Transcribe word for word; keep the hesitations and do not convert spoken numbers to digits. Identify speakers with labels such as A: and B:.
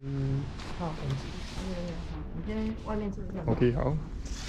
A: 嗯，好，等级。
B: 对对对，好，你先外面坐一下。
A: OK，好。